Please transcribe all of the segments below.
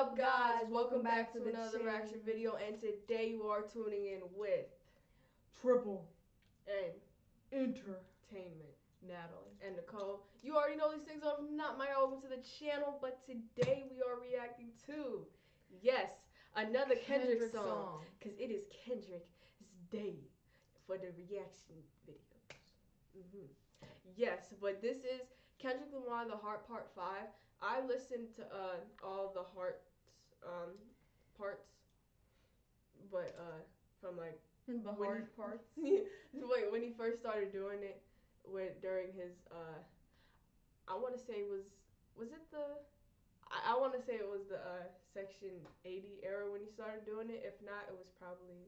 up, guys? Welcome back to another reaction video, and today you are tuning in with Triple and Entertainment. Natalie and Nicole. You already know these things are not my welcome to the channel, but today we are reacting to, yes, another Kendrick song, because it is Kendrick's day for the reaction videos. Yes, but this is Kendrick Lamar, The Heart Part 5. I listened to all the Heart parts, but from like the hard parts. Wait, when he first started doing it, during his I want to say was it the I want to say it was the Section 80 era when he started doing it. If not, it was probably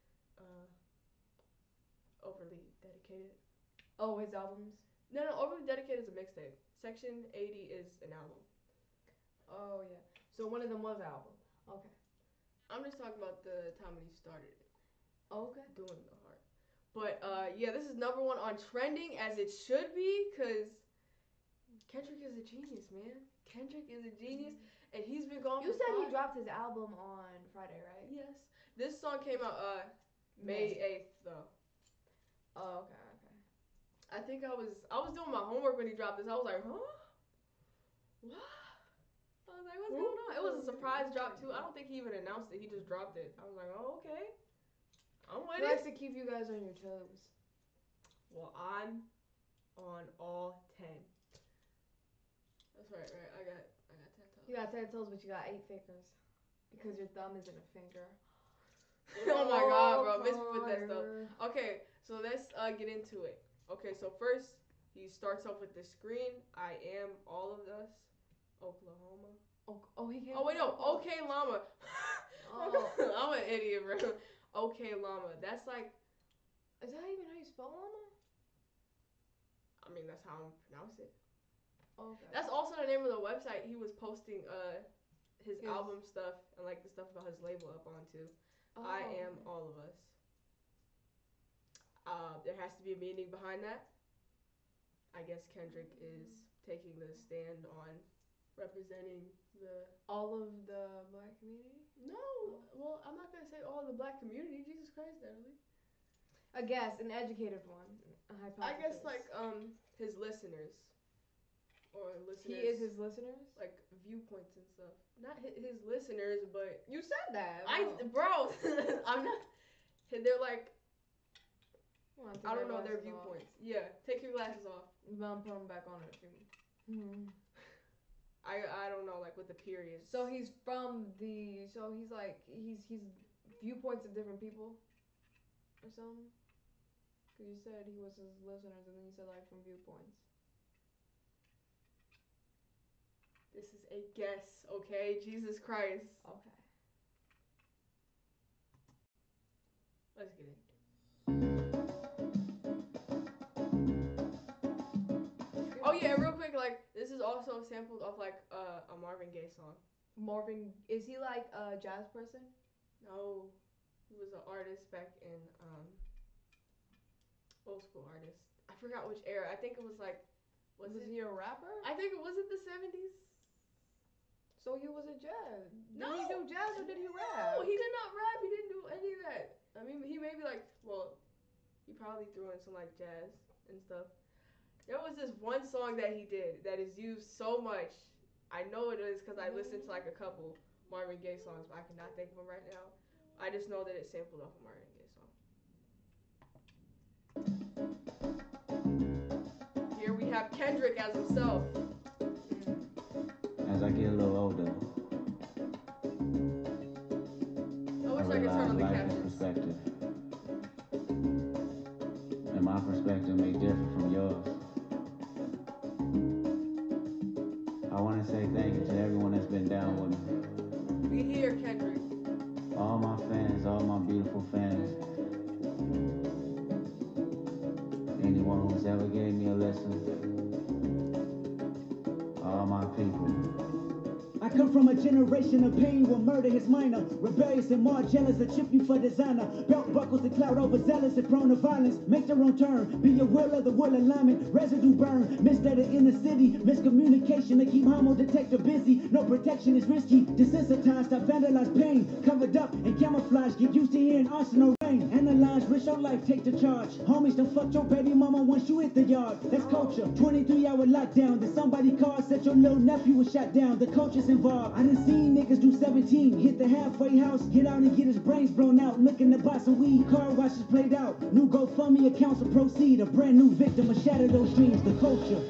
Overly Dedicated. Oh, his albums? No, Overly Dedicated is a mixtape. Section 80 is an album. Oh, yeah. So one of them was an album. Okay. I'm just talking about the time when he started it. Okay. Doing the heart. But, yeah, this is number one on trending, as it should be, because Kendrick is a genius, man. Kendrick is a genius, and he's been gone You for said he dropped his album on Friday, right? Yes. This song came out, May 8th, though. Oh, okay. I think I was doing my homework when he dropped this. I was like, huh? What? I was like, what's going on? It was a surprise drop, too. I don't think he even announced it. He just dropped it. I was like, oh, okay. I'm with it. He likes to keep you guys on your toes. Well, I'm on all 10. That's right. I got 10 toes. You got 10 toes, but you got 8 fingers. Because your thumb isn't a finger. Oh my god, bro. Miss me with that stuff. Okay, so let's get into it. Okay, so first, he starts off with the screen. I am all of us. Oklahoma. He came. Oh, wait, no. Okay, Llama. I'm an idiot, bro. Okay, Llama. That's like. Is that even how you spell llama? I mean, that's how I pronounce it. Okay. That's also the name of the website he was posting his album stuff and like the stuff about his label up onto. I am all of us. There has to be a meaning behind that. I guess Kendrick is taking the stand on representing all of the black community? No. Well, I'm not going to say all of the black community. Jesus Christ, Natalie. I guess, an educated one. I guess, like, his listeners. Or listeners. He is his listeners? Like, viewpoints and stuff. Not his listeners, but... You said that. Bro, I'm not... They're like... Well, I don't know their viewpoints. Off. Yeah, take your glasses off. I'll put them back on if you I don't know, like, with the periods. So he's from the... So he's like... He's viewpoints of different people? Or something? Because you said he was his listeners, and then you said, like, from viewpoints. This is a guess, okay? Jesus Christ. Okay. Let's get it. Oh yeah, real quick, like, this is also sampled off, like, a Marvin Gaye song. Marvin, is he, like, a jazz person? No. He was an artist back in, old school artist. I forgot which era. I think it was, like, was he a rapper? I think it was the 70s. So he was a jazz. No. Did he do jazz or did he rap? No, he did not rap. He didn't do any of that. I mean, he maybe like, well, he probably threw in some like jazz and stuff. There was this one song that he did that is used so much. I know it is because I listened to like a couple Marvin Gaye songs, but I cannot think of them right now. I just know that it's sampled off a Marvin Gaye song. Here we have Kendrick as himself. As I get a little older, I wish I could turn on the captions. Perspective. And my perspective may differ from yours. I want to say thank you to everyone that's been down with me. We here, Kendrick. All my fans, all my beautiful fans. Anyone who's ever gave me a lesson. All my people. I come come from a generation of pain where murder is minor. Rebellious and more jealous that chip you for designer. Belt buckles and cloud overzealous and prone to violence. Make their own turn. Be your will of the will alignment. Residue burn. Misdata in the city. Miscommunication to keep homo detector busy. No protection is risky. Desensitized. I vandalize pain. Covered up and camouflage. Get used to hearing arsenal rain. Analyze. Risk your life. Take the charge. Homies don't fuck your baby mama once you hit the yard. That's culture. 23-hour lockdown. Then somebody called. Said your little nephew was shot down. The culture's involved. I done seen niggas do 17. Hit the halfway house. Get out and get his brains blown out. Looking to buy some weed. Car washes played out. New GoFundMe accounts will proceed. A brand new victim will shatter those dreams. The culture.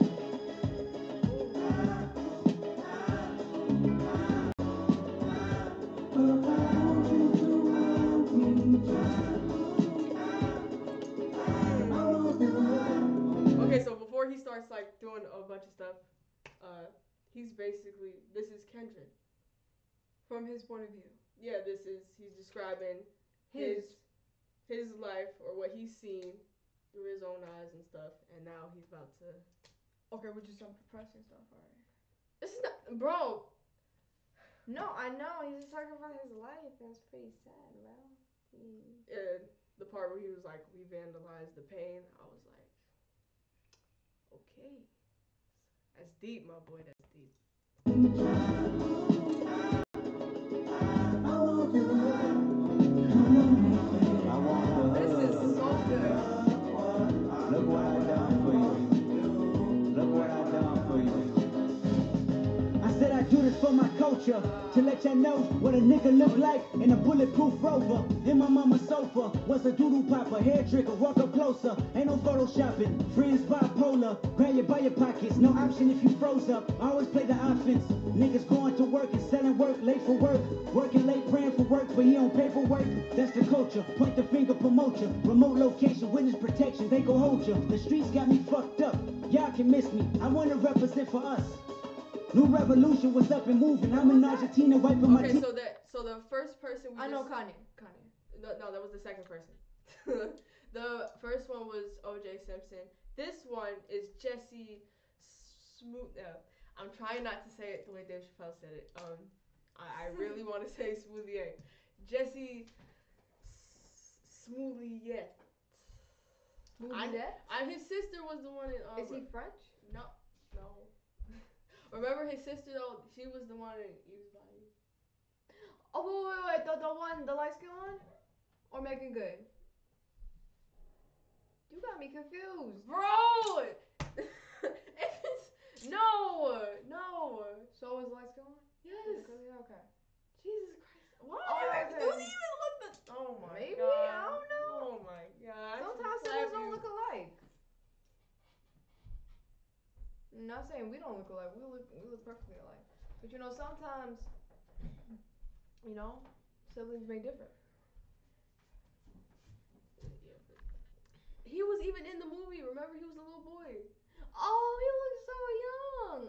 Okay, so before he starts like doing a bunch of stuff, he's basically, this is Kendrick. From his point of view. Yeah, he's describing his life or what he's seen through his own eyes and stuff, and now he's about to. Okay, which is some depressing stuff, alright. This is not, bro. No, I know. He's just talking about his life. That's pretty sad, bro. Yeah, the part where he was like, we vandalized the pain, I was like, okay. That's deep, my boy, that's deep. This is so good. Look what I done for you. Look what I done for you. I said I do this for my culture, to let y'all know what a nigga look like in a bulletproof Rover. In my mama's sofa was a doodle popper, hair trigger, walk up closer, ain't no photoshopping. Friends bipolar, grab you by your pockets, no option if you froze up. I always play the offense. Niggas going to work and selling work, late for work, working late, praying for work, but he on paperwork. That's the culture. Point the finger, promote you. Remote location, witness protection, they go hold you. The streets got me fucked up. Y'all can miss me. I wanna represent for us. New revolution was up and moving. I'm in Argentina wiping my teeth. So the first person I know Kanye. No, that was the second person. The first one was O.J. Simpson. This one is Jesse Smooth. I'm trying not to say it the way Dave Chappelle said it. I really want to say Smoothier. Jesse Smoothier. His sister was the one in. Is he French? No. Remember his sister though? She was the one in Eve's Body. Oh wait, the light skin one, or Making Good? You got me confused, bro. No. So is light skin one? Yes. Okay. Jesus Christ. Why? Okay. Do you even look the? Oh my Maybe, God. I don't know. Oh my God. Sometimes siblings don't look alike. I'm not saying we don't look alike. We look perfectly alike. But you know, sometimes, you know, siblings may differ. He was even in the movie. Remember, he was a little boy. Oh, he looks so young.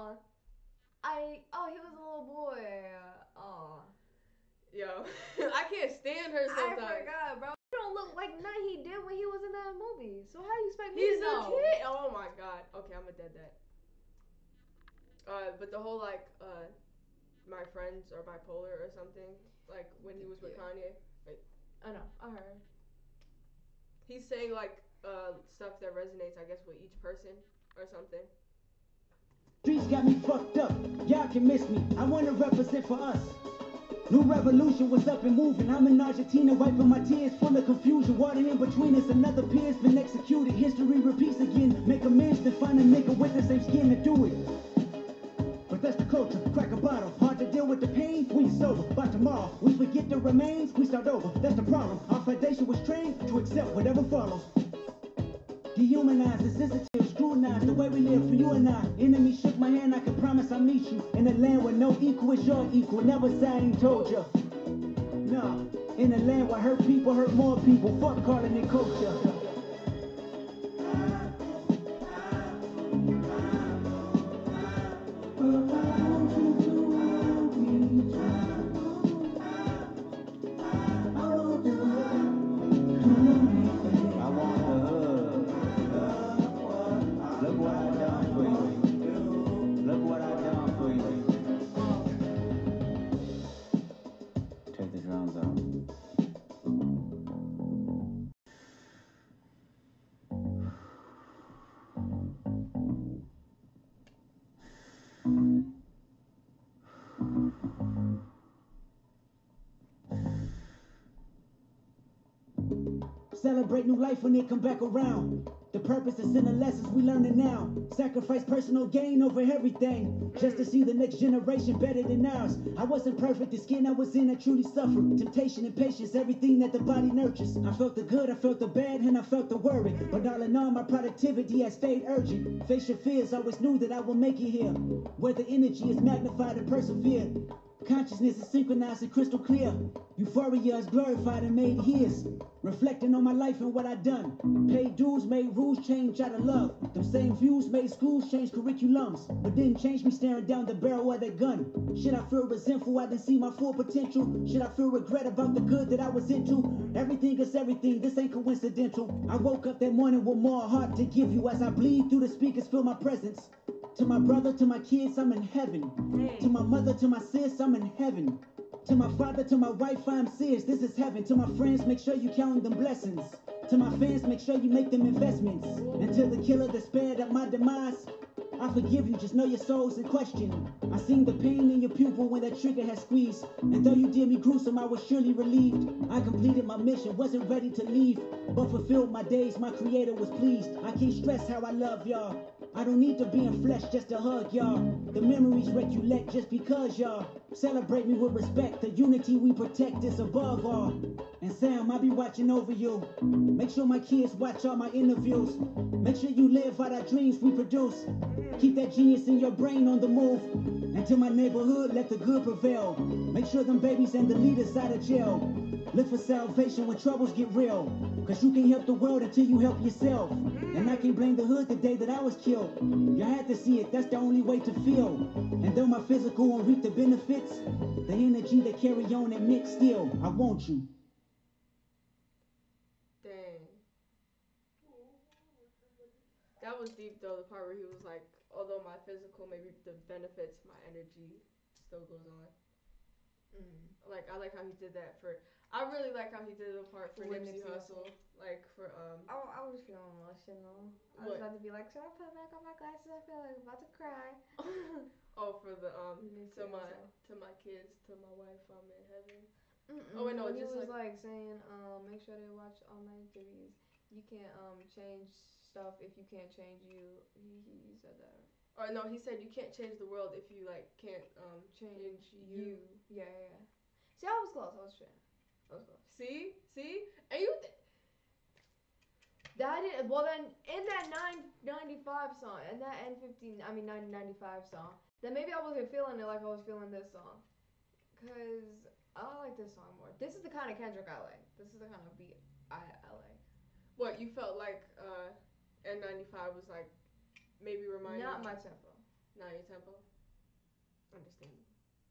He was a little boy. Yo, I can't stand her sometimes. I forgot, bro. He don't look like nothing he did when he was in that movie. So how do you expect me He's to know? a kid. Oh my God. Okay, I'm a dead that. But the whole like, my friends are bipolar or something. Like when he was with Kanye. Like, I know. I heard. He's saying like stuff that resonates, I guess, with each person or something. Streets got me fucked up. Y'all can miss me. I wanna represent for us. New revolution was up and moving. I'm in Argentina wiping my tears, full of confusion. Water in between us, another peer's been executed. History repeats again. Make amends, then find a nigga with the same skin to do it. But that's the culture. Crack a bottle. Hard to deal with the pain when you're sober. By tomorrow, we forget the remains, we start over. That's the problem. Our foundation was trained to accept whatever follows. Dehumanized, insensitive, scrutinized the way we live for you and I. Enemy shook my hand, I can promise I'll meet you in a land where no equal is your equal. Never say I ain't told you. No, in a land where hurt people hurt more people. Fuck calling it culture. Celebrate new life when it come back around. The purpose is in the lessons we learning now. Sacrifice personal gain over everything, just to see the next generation better than ours. I wasn't perfect, the skin I was in, I truly suffered. Temptation and patience, everything that the body nurtures. I felt the good, I felt the bad, and I felt the worry. But all in all, my productivity has stayed urgent. Face your fears, always knew that I would make it here. Where the energy is magnified and persevered. Consciousness is synchronized and crystal clear. Euphoria is glorified and made his. Reflecting on my life and what I done. Paid dues, made rules change out of love. Them same views made schools change curriculums. But didn't change me staring down the barrel of that gun. Should I feel resentful I didn't see my full potential? Should I feel regret about the good that I was into? Everything is everything, this ain't coincidental. I woke up that morning with more heart to give you. As I bleed through the speakers, feel my presence. To my brother, to my kids, I'm in heaven. To my mother, to my sis, I'm in heaven. To my father, to my wife, I'm serious, this is heaven. To my friends, make sure you count them blessings. To my fans, make sure you make them investments. And to the killer that spared up my demise, I forgive you, just know your soul's in question. I seen the pain in your pupil when that trigger had squeezed. And though you did me gruesome, I was surely relieved. I completed my mission, wasn't ready to leave, but fulfilled my days, my creator was pleased. I can't stress how I love y'all. I don't need to be in flesh just to hug y'all. The memories recollect just because y'all celebrate me with respect. The unity we protect is above all. And Sam, I'll be watching over you. Make sure my kids watch all my interviews. Make sure you live out our dreams we produce. Keep that genius in your brain on the move. And to my neighborhood, let the good prevail. Make sure them babies and the leaders out of jail. Look for salvation when troubles get real. Cause you can't help the world until you help yourself. And I can't blame the hood the day that I was killed. You had to see it, that's the only way to feel. And though my physical won't reap the benefits, the energy that carry on and mix still, I want you. Dang. That was deep though, the part where he was like, although my physical may reap the benefits, my energy still goes on. Like, I like how he did that for, I really like how he did the part for Nipsey Hussle. Like, for, Oh, I was feeling emotional. I was about to be like, should I put back on my glasses? I feel like I'm about to cry. Oh, for the, to my kids, to my wife, I'm in heaven. Oh, wait, no, when he was like saying, make sure they watch all my interviews. You can't, change stuff if you can't change you. He said that. Or no, he said you can't change the world if you, like, can't, change you. Yeah. See, I was close. I was trying. See? And you that did well then in that 995 song and that N15 I mean 995 song, then maybe I wasn't feeling it like I was feeling this song. Cause I like this song more. This is the kind of Kendrick I like. This is the kind of beat I like. What, you felt like N95 was like maybe reminding Not my tempo. Not your tempo? Understandable.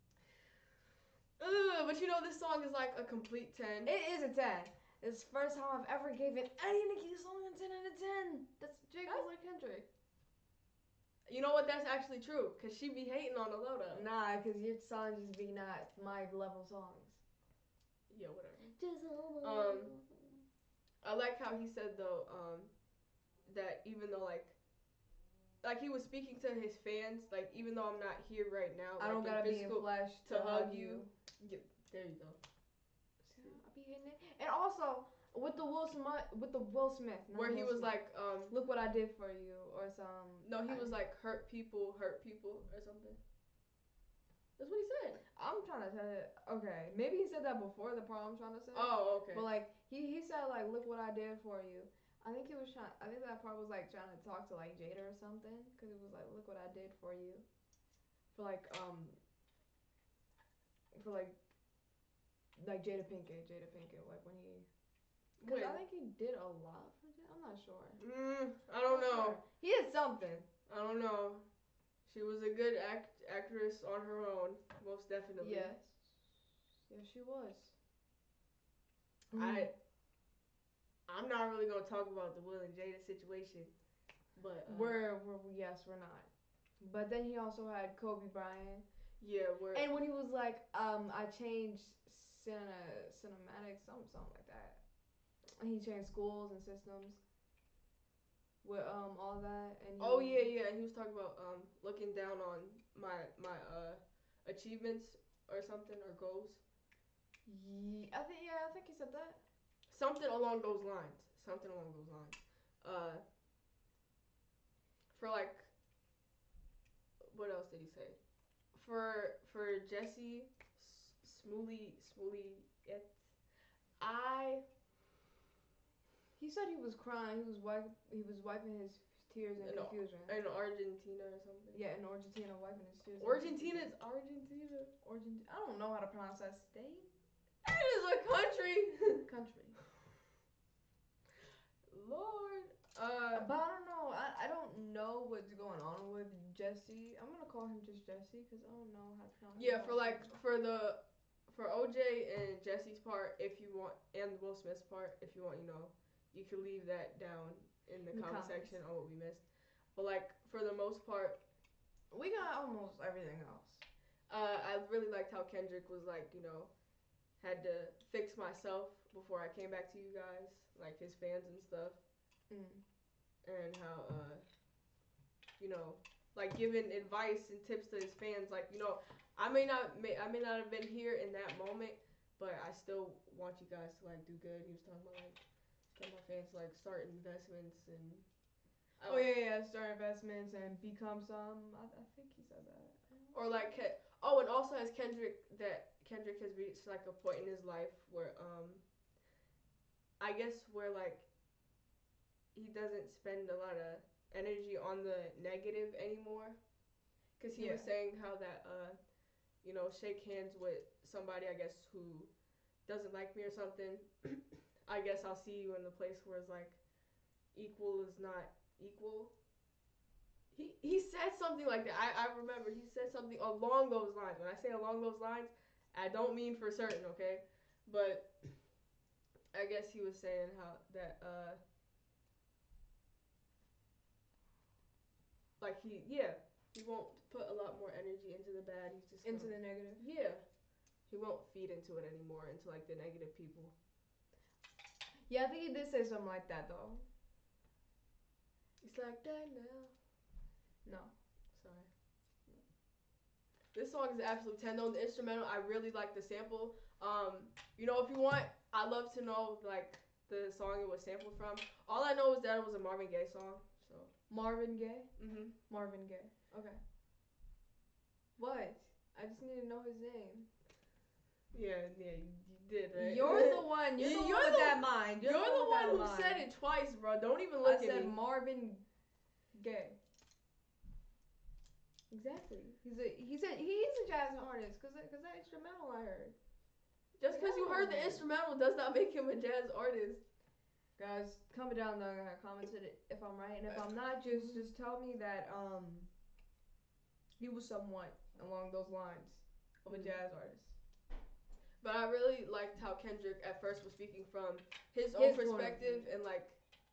But you know this song is like a complete 10. It is a 10. It's the first time I've ever given any Nicki song a 10 out of 10. That's J. Cole or Kendrick. You know what? That's actually true. Because she be hating on a lot of. Nah, because your songs just be not my level songs. Yeah, whatever. I like how he said though, that even though like he was speaking to his fans, like even though I'm not here right now, I don't gotta be in flesh to hug you. Yeah, there you go. I be hitting it, and also with the Will Smith, where he was like, look what I did for you, or some. No, he was like hurt people, or something. That's what he said. I'm trying to tell you. Okay, maybe he said that before the part I'm trying to say. Oh, okay. But like he said like, look what I did for you. I think he was trying. I think that part was like trying to talk to like Jada or something, because it was like, look what I did for you. For like Jada Pinkett, like when he. Because I think he did a lot for Jada. I'm not sure. I don't know. Sure. He did something. I don't know. She was a good actress on her own, most definitely. Yes. Yes, she was. I'm not really gonna talk about the Will and Jada situation, but we're not. But then he also had Kobe Bryant. Yeah, and when he was like, I changed cinematics, something like that. And he changed schools and systems with all that. And yeah, he was talking about looking down on my achievements or something, or goes. I think he said that. Something along those lines. For like, what else did he say? For Jesse Smooly, He said he was crying. He was wiping his tears in confusion. In Argentina or something. Yeah, in Argentina, wiping his tears. Argentina. I don't know how to pronounce that state. It is a country. Country. Lord. But I don't know. I don't know what's going on with Jesse. I'm gonna call him just Jesse because I don't know how to pronounce. Yeah, for OJ and Jesse's part, if you want, and Will Smith's part, if you want, you can leave that down in the comment section on what we missed. But like for the most part, we got almost everything else. I really liked how Kendrick was like, had to fix myself before I came back to you guys, like his fans and stuff. And how like giving advice and tips to his fans, like I may not have been here in that moment, but I still want you guys to like do good. He was talking about like get my fans to like start investments and start investments and become some. I think he said that. Or like and also as Kendrick has reached like a point in his life where I guess where like he doesn't spend a lot of energy on the negative anymore, because he was saying how that shake hands with somebody, I guess, who doesn't like me or something. I guess I'll see you in the place where it's like equal is not equal. He said something like that. I remember he said something along those lines. When I say along those lines, I don't mean for certain, okay? But I guess he was saying how that like he won't put a lot more energy into the bad. He's just into the negative. Yeah, he won't feed into it anymore, into like the negative people. Yeah, I think he did say something like that though. It's like that now. No, sorry. This song is absolute 10 though. The instrumental, I really like the sample. If you want, I'd love to know like the song it was sampled from. All I know is that it was a Marvin Gaye song. So Marvin Gaye? Mhm. Marvin Gaye. Okay. What? I just need to know his name. Yeah, you did, right? You're the one. You're the one with that mind. You're the one who said it twice, bro. Don't even look at me. I said Marvin Gaye. Exactly. He's a jazz artist because that instrumental I heard. Just because you heard the instrumental does not make him a jazz artist. Guys, comment down in the comments if I'm right, and if I'm not, just tell me that he was somewhat along those lines of a jazz artist. But I really liked how Kendrick at first was speaking from his own perspective and like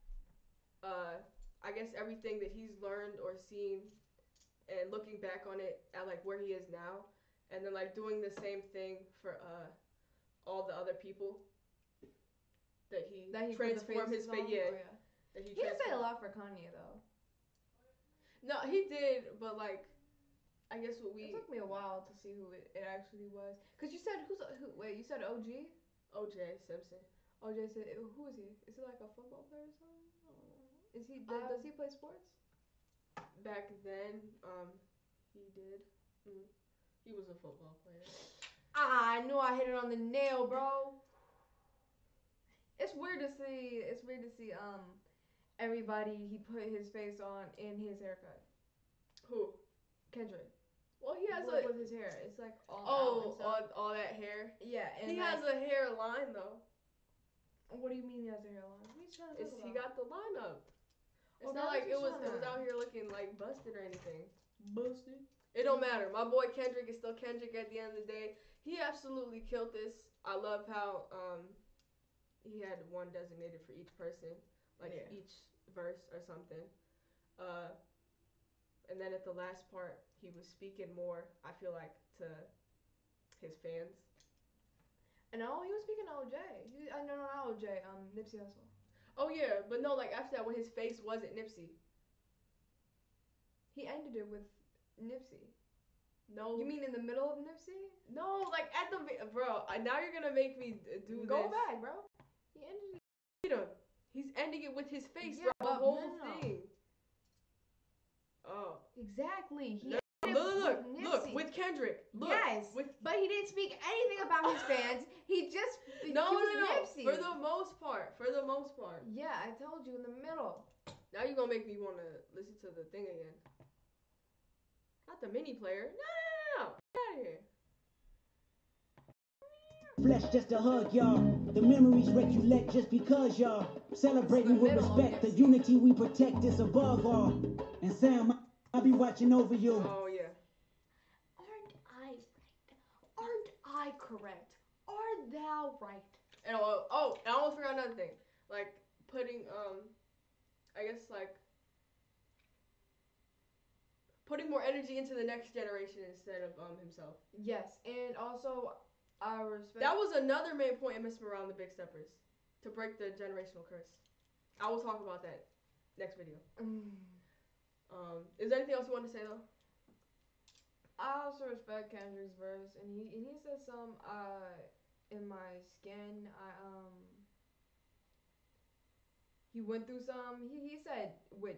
I guess everything that he's learned or seen and looking back on it at like where he is now, and then like doing the same thing for all the other people that he transformed his face. That he didn't say a lot for Kanye though. No, he did, but like I guess it took me a while to see who it actually was. Cause you said wait, you said OG? OJ Simpson. OJ said, who is he? Is he like a football player or something? Is he? Does he play sports? Back then, he did. He was a football player. I knew I hit it on the nail, bro. It's weird to see. Everybody he put his face on in his haircut. Who? Kendrick. Well, he has with his hair. It's like all that hair. Yeah, and he has a hairline though. What do you mean he has a hairline? What are you trying to talk about? He got the line up. It's not like it was out here looking like busted or anything. Busted? It don't matter. My boy Kendrick is still Kendrick at the end of the day. He absolutely killed this. I love how he had one designated for each person, like each verse or something. And then at the last part, he was speaking more, I feel like, to his fans. And he was speaking to OJ. Not OJ, Nipsey Hussle. Oh yeah, but no, like after that, when his face wasn't Nipsey. He ended it with Nipsey. No. You mean in the middle of Nipsey? No, like at the bro. Now you're gonna make me do Go this. back, bro. He ended it. He's ending it with his face, Yeah, bro. The but whole no. thing. Oh. Exactly. He Look, with Kendrick. Look, yes, but he didn't speak anything about his fans. He just no. Nipsey. For the most part. Yeah, I told you in the middle. Now you're gonna make me want to listen to the thing again. Not the mini player. No. Get out of here. Flesh just a hug, y'all. The memories recollect just because, y'all. Celebrating with respect. The unity we protect is above all. And Sam, I'll be watching over you. Oh, yeah. Aren't I right? Aren't I correct? Art thou right? And I almost forgot another thing. Like, putting, I guess, like, putting more energy into the next generation instead of, himself. Yes, and also, I respect... That was another main point in Miss Morale and the Big Steppers. To break the generational curse. I will talk about that next video. Is there anything else you want to say, though? I also respect Kendrick's verse, and he said some, in my skin, he went through some, he said, with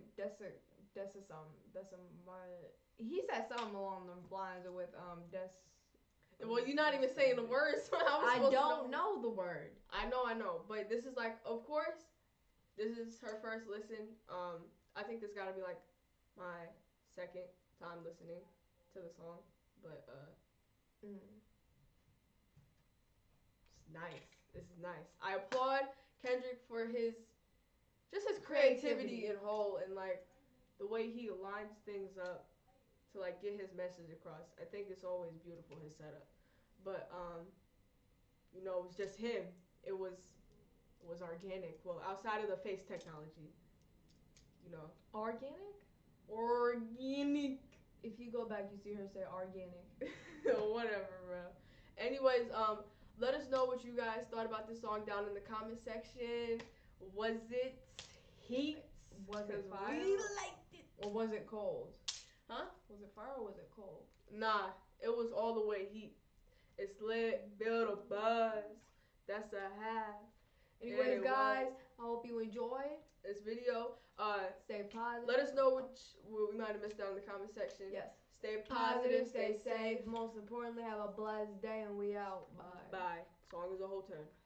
he said something along the lines of with, well, you're not even saying the words. I don't know the word. I know, but this is like, of course, this is her first listen. I think this gotta be like my second time listening to the song, but it's nice. This is nice. I applaud Kendrick for his creativity in whole, and like the way he lines things up to like get his message across. I think it's always beautiful, his setup. But it was just him. It was organic. Well, outside of the face technology. Organic? Organic. If you go back, you see her say organic. Whatever, bro. Anyways, let us know what you guys thought about this song down in the comment section. Was it heat? Was it fire? We liked it. Or was it cold? Huh? Was it fire or was it cold? Nah, it was all the way heat. It's lit, build a buzz. That's a half. Anyways, guys, I hope you enjoyed this video. Stay positive. Let us know what we might have missed down in the comment section. Yes. Stay positive, stay safe. Most importantly, have a blessed day, and we out. Bye. Bye. Song is a whole turn.